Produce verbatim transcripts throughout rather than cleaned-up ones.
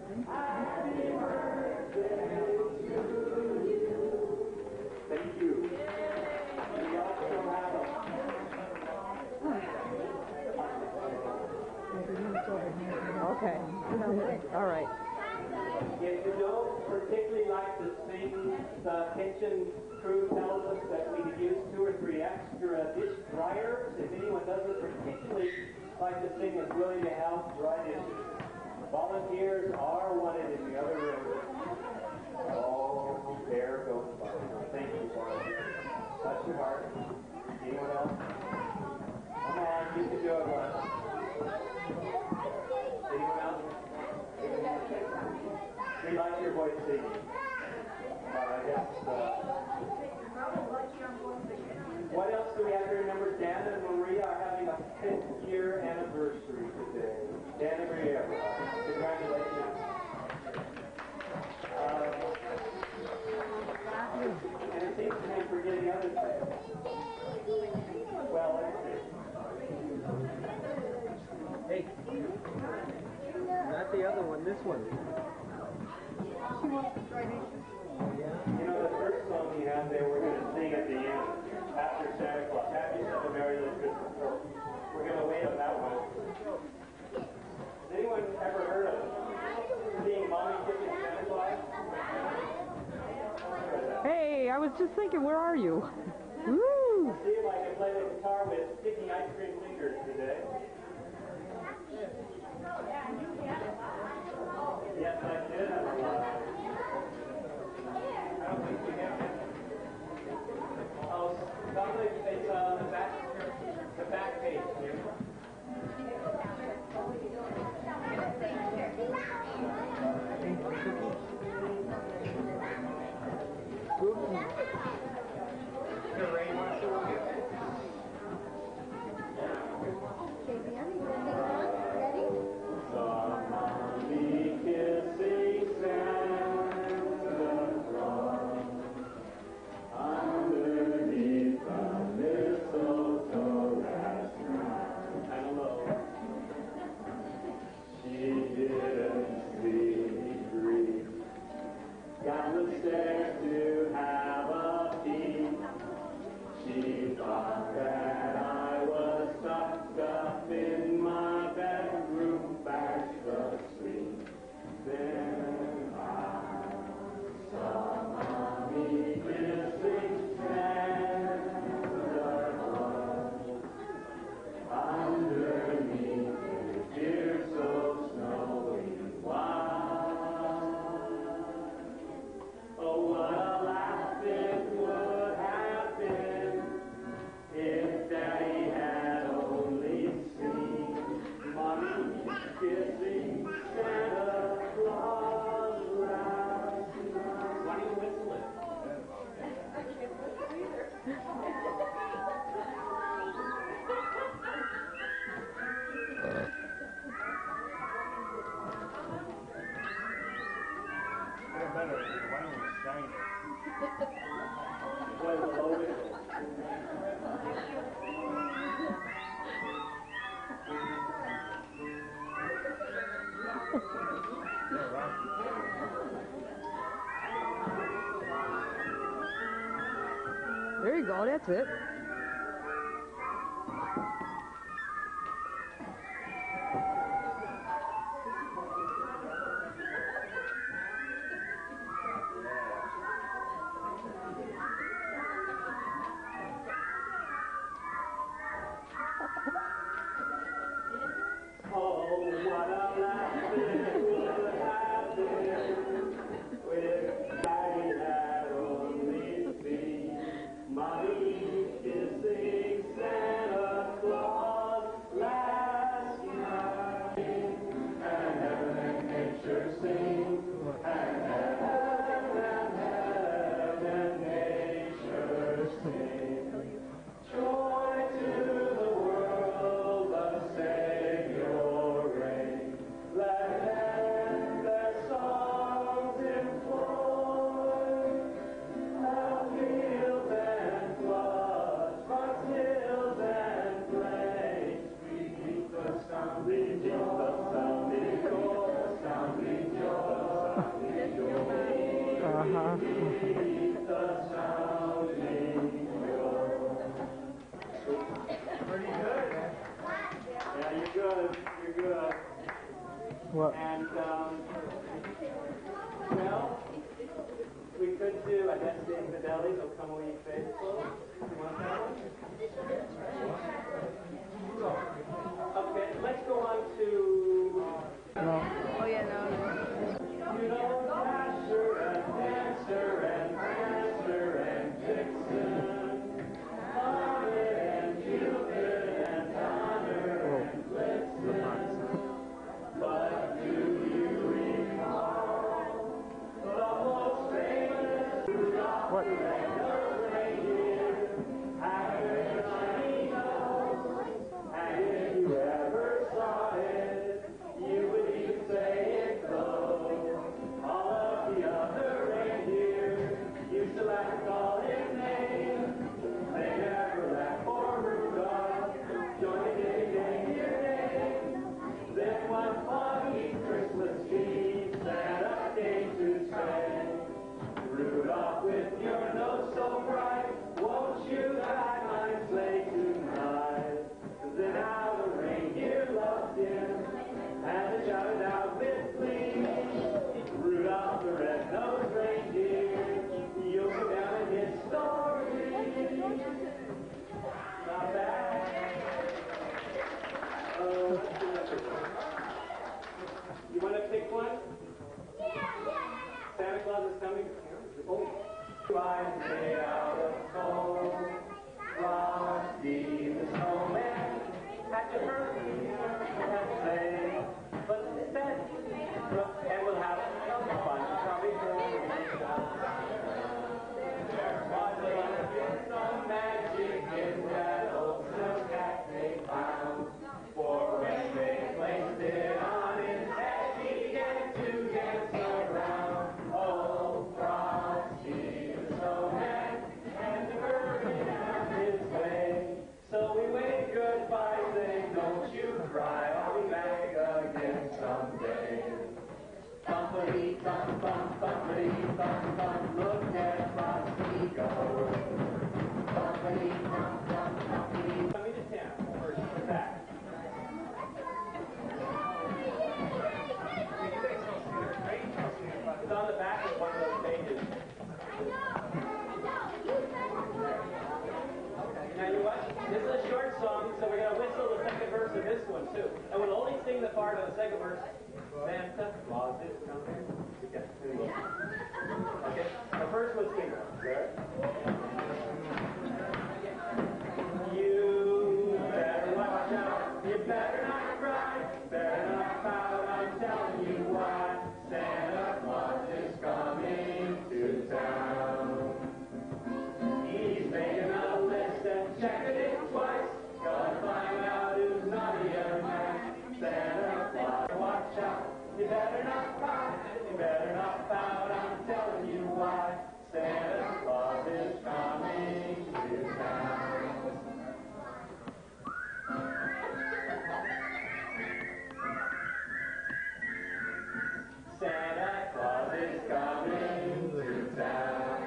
Thank you. We also have a Okay. All right. If you don't particularly like to sing, the kitchen crew tells us that we could use two or three extra dish dryers. If anyone doesn't particularly like to sing, is willing to help dry dishes. Volunteers are wanted in the other room. Oh, there goes Barbara. Thank you, Barbara. Touch your heart. Anyone else? Come on, you can do it once. Anyone else? We like your voice singing. Uh, I guess. Uh, what else do we have to remember? Dan and Maria are having a fifth year anniversary today. Dan and Maria, congratulations. Uh, and it seems to me we're getting other things. Well, let's see. Hey, not the other one, this one. She wants to try these. You know, the first song you have there, we're going to sing at the end, after Santa Claus. Happy Santa Merry Little Christmas. So we're going to wait on that one. Has anyone ever heard of seeing Mommy kissing Santa Claus? Hey, I was just thinking, where are you? Woo! See if I can play the guitar with sticky ice cream fingers today. Yes, I did have a lot. I don't think we have it. Oh, somebody, it's uh, the back, the back page here. Ray wants to look at it. Somebody kissing Santa Claus underneath the mistletoe last night. I don't know. She didn't see grief. Got the stairs to have a peek. She thought that I was tucked up in my bedroom fast asleep. Then I saw Mommy kissing Santa Claus underneath the dear so snowy white. Oh, what a laugh it would have been if Daddy had only seen Mommy kissing Santa Claus last night. Why do you whistle it? I can't whistle either. Better. Why don't we sign it? Play the low whistle. There you go, that's it. Oh, what a laugh it would have been if Daddy had only seen Mommy kissing Santa Claus last night. And heaven and nature sing, and heaven and heaven and nature sing. Joy to the world, the Savior reign. Let heaven their songs employ. Now fields and floods, but hills and plains, we keep the sounding joy, the sounding joy, the sounding joy. Pretty good. Yeah, you're good. You're good. What? And, um, well, we could do, I guess, the Infidelities will come away faithful. You want that one? Okay, let's go on to... No. Oh, yeah, no. You know, Dasher and Dancer and Prancer and Vixen, Comet and Cupid and Donner and Blitzen. But do you recall the most famous Rudolph What? the Red-Nosed Reindeer? Having shiny nose, and if you ever saw it, you would even say it glows. All of the other reindeer used to laugh and call his name. They never laughed for Rudolph, joining in reindeer name. Then one foggy Christmas Eve, Santa came to say, Rudolph, with your nose so bright, won't you guide my sleigh tonight? Then how the reindeer loved him, and they shouted out with glee, Rudolph the red-nosed reindeer, you'll go down in history. Not bad. Oh, let's do another one. You want to pick one? Santa Claus is coming. Oh. I'm made out of coal. Frosty the snowman had to hurt me that day. But instead, and we'll have some fun. Probably there was some magic in that old silk hat they found. For when they placed it on his head, he began to dance around. Oh, Frosty the snowman, and the bird on his way. So we waved goodbye, saying, don't you cry, I'll be back again someday. Bumpity, bump, bump, bumpity, bump, bump, look at Frosty go. Bumpity, bump, bump, bumpity. Let me just stand first to the back. It's on the back of one of those pages. Now you what? This is a short song, so we're going to whistle the second verse of this one too. And we'll only sing the part of the second verse. Santa Claus is coming. Okay, here we go. Okay, the first one's sing one. There. You better watch out. You better not cry. Better not pout. I'm telling you why. Santa Claus is coming to town. He's making a list and checking it twice. Gonna find out who's naughty or nice. Santa Claus, watch out. You better not pout. You better not pout. I'm telling you why. Santa Claus is coming to town. Santa Claus is coming to town.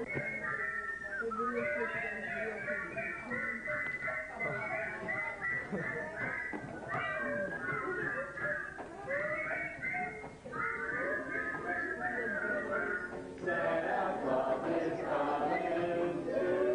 Santa Claus is coming to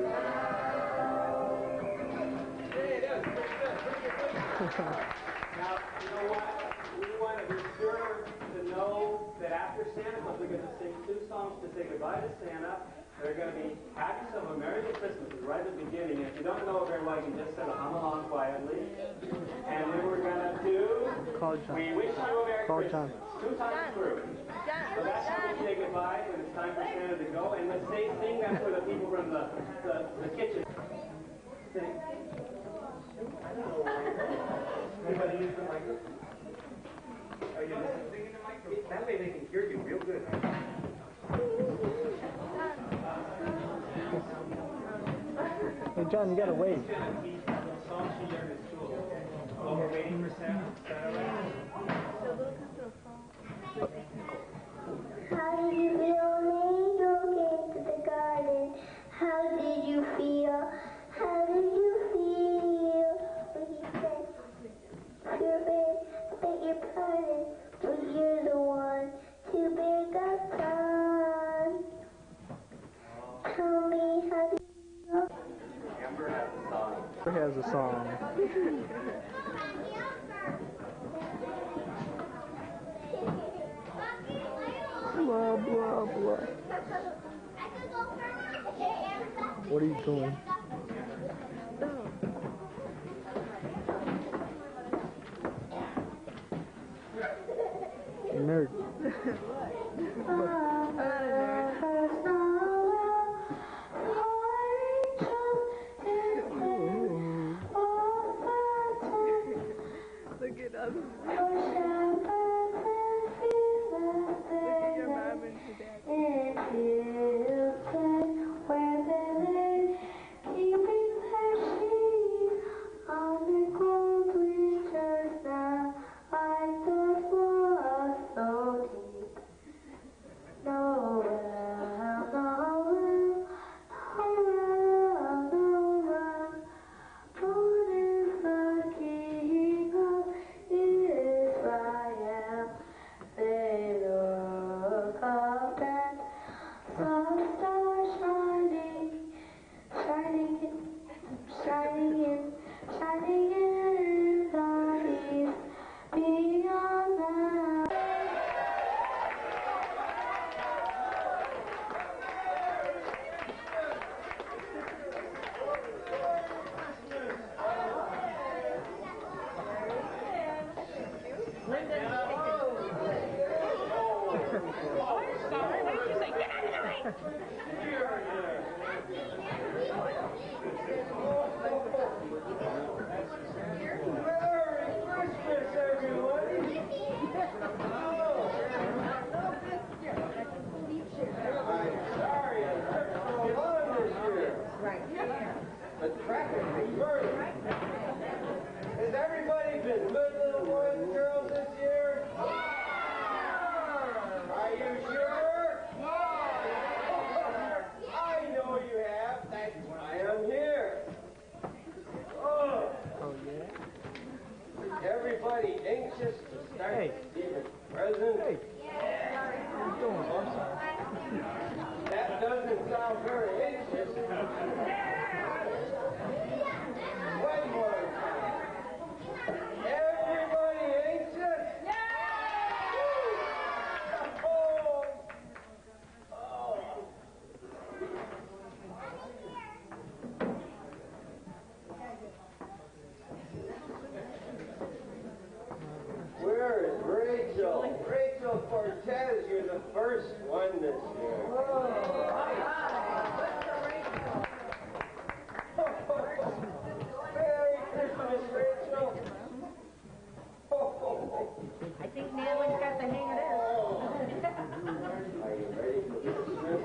town. Now, you know what? We want to be sure to know that after Santa Claus, we're going to sing two songs to say goodbye to Santa. They're going to be Happy Summer, Merry Christmas right at the beginning. If you don't know it very well, you can just sort of hum along quietly. And then we're going to do Call John. We Wish You a Merry Call Christmas. John. Two times through. So that's how we say goodbye when it's time for Santa to go. And let's say, sing that for the people from the, the, the kitchen. Sing. Anybody use the microphone? Are you singing the microphone? That way they can hear you real good. Hey, John, you gotta wait. Song she learned at school. While we're waiting for Santa. How do you feel, little song. Blah, blah, blah. What are you doing? Nerd. Look at us. Look at your mom and your dad. Has everybody been good little boys and girls this year? Are you sure? I know you have. That's why I'm here. Oh, Oh, yeah? everybody anxious to start Hey. giving presents? Hey. What are you doing? I'm sorry. That doesn't sound very anxious. One more time. Everybody anxious? Oh. Oh. Where is Rachel? Rachel Cortez, you're the first one this year. Merry Christmas, Rachel. I think Nanlin's got the hang of this. Are you ready for Christmas?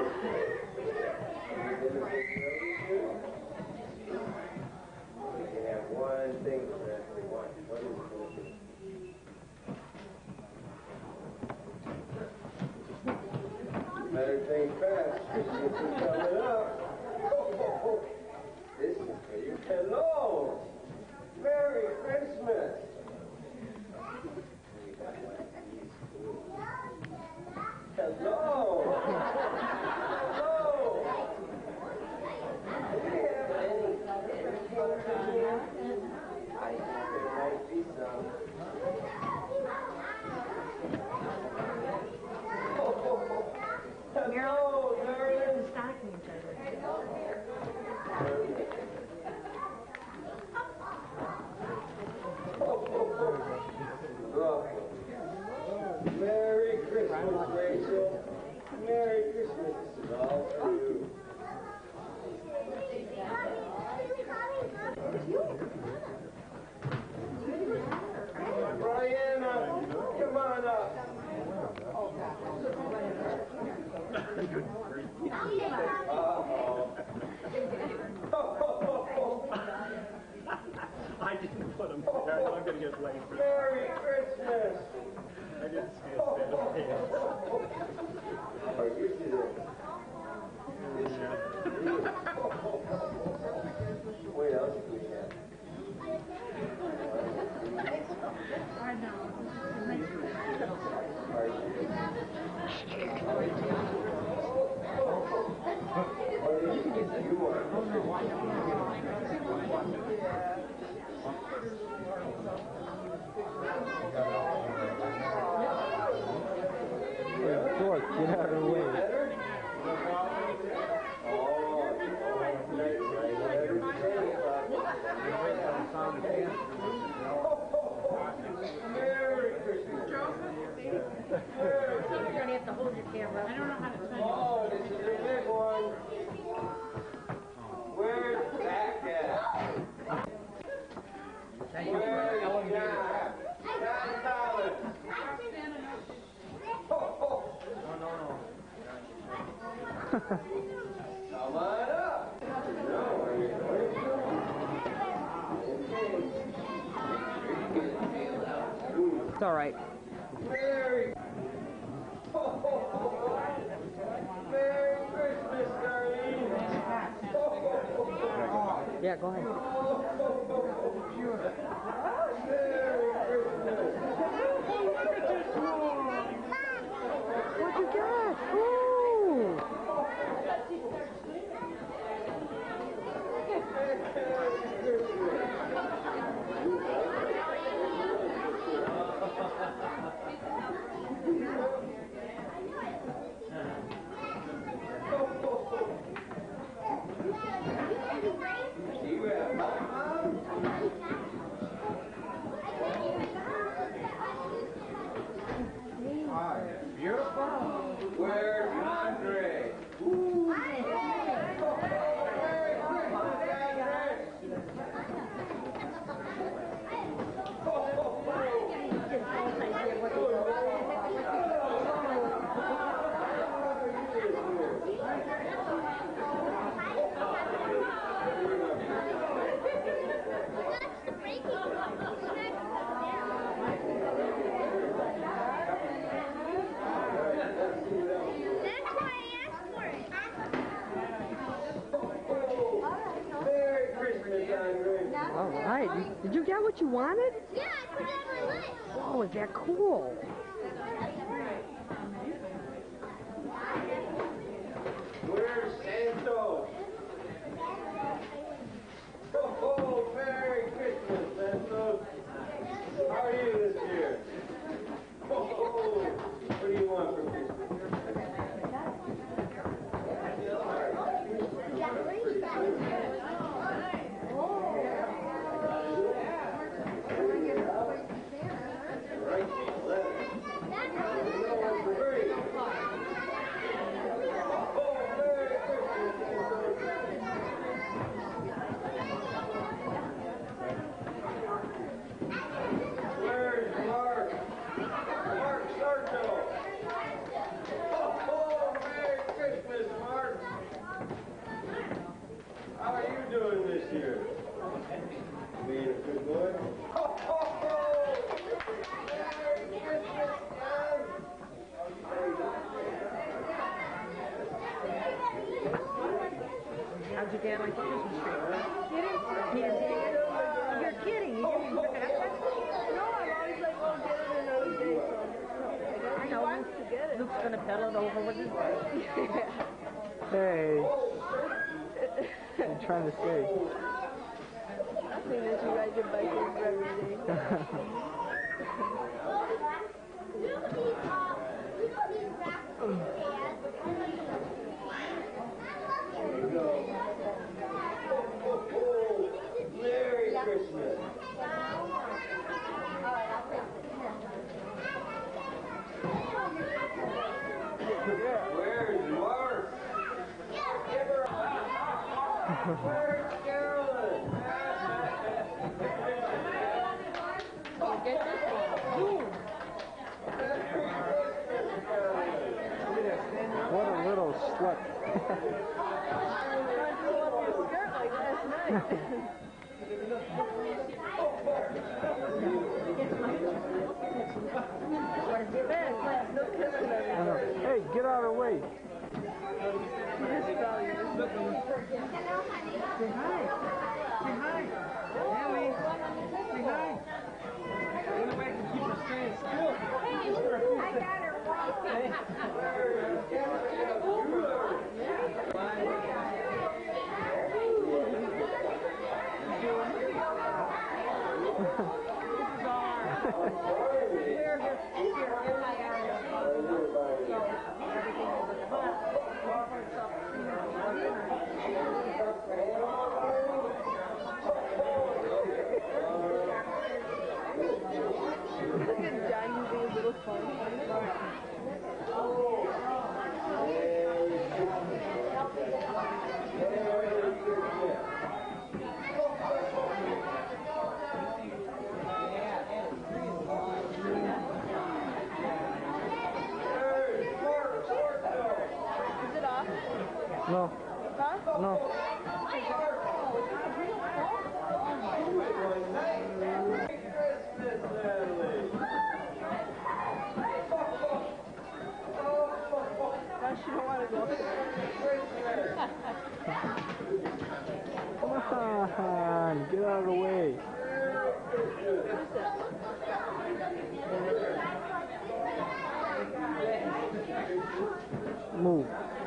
We can have one thing that we want. What is it going to be? Better think fast. Christmas is coming up. This is for you. Hello. Merry Christmas. Hello. Hello. Do we have any drinking here? I think there might be some. Hello, darling. Stocking each other. Merry Christmas, Rachel. Merry Christmas. This is all for you. Brianna, come on up. Uh-oh. I didn't put them there. I'm going to get blamed for that. Merry Christmas. I didn't see it. Are you today? What else do we have? Are you? What is it you want? Hey, Dork, get out of the way. Merry Christmas. You're going to have to hold your camera. I don't know how to turn it. Oh, this is a big one. Where's Zach at? Where's John? John Collins. No, no, no. Come on up. No, are you It's all right. Merry, Merry Christmas, Darlene. Yeah, go ahead. What'd you get? Ooh! Where's Andre? Merry Christmas, Andre. All right. Did you get what you wanted? Yeah, I put it on my list. Oh, is that cool? Where's Santos? Oh, Merry Christmas, Santos. How are you this year? Oh, what do you want for Christmas? Right, eleven. Three. Oh, Merry Where's Mark? Mark Sarto. Oh, Merry Christmas, Mark. How are you doing this year? Being a good boy? Ho, ho, ho! Merry Christmas, John. How'd you get like the Christmas tree? You didn't? You didn't see it? You're kidding. You didn't pick it up? No, I'm always like, oh, get it another day. I know. Luke's going to pedal it over with his Hey. I'm trying to say. I think that you ride your bike over every day. There you go. Ho, ho, ho. Merry Christmas. Where's Mark? Give her a Where's Carolyn? Get this one. What a little slut. Hey, get out of the way. Say hi. Say hi. Ellie. Say hi. Run away and keep her staying still. I got her Look at John using his little phone. Is it off? No, Huh? no. Gosh, you don't want to go up there. Come on, get out of the way. Move.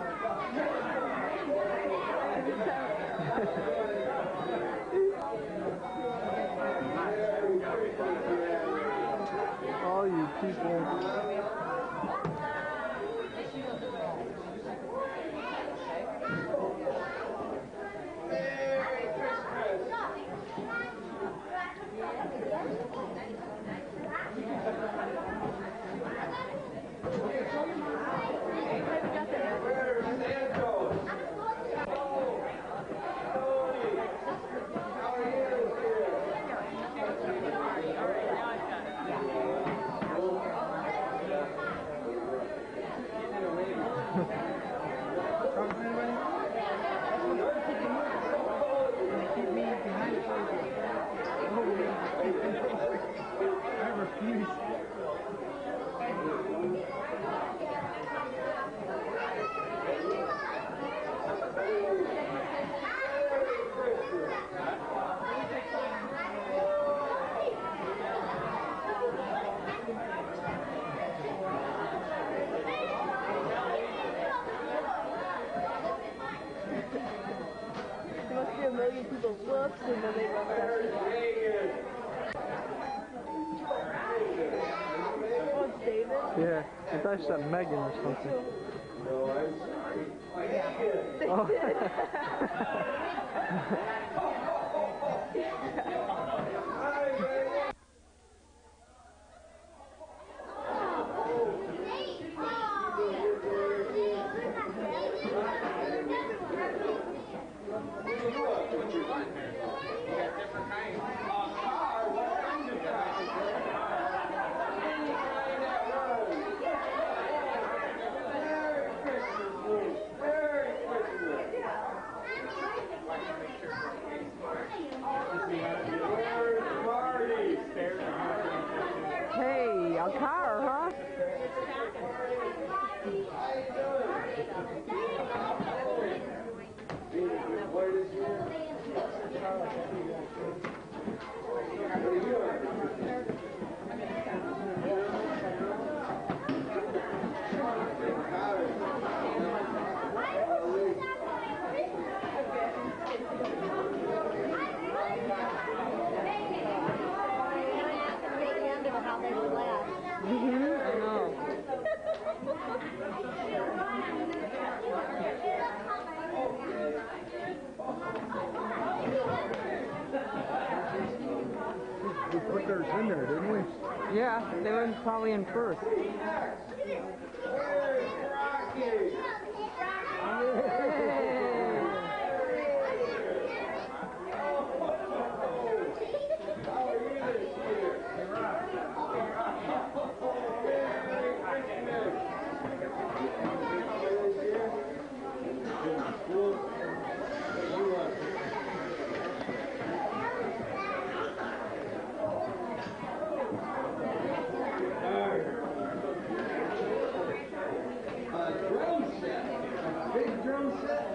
All you people. There must be a million people whoops and then they run back. Oh, it's David? Yeah, I thought you said Megan or something. Oh. Hey, a car, huh? Mm-hmm, I know. We put theirs in there, didn't we? Yeah, they were probably in first. Drum set. Big drum set.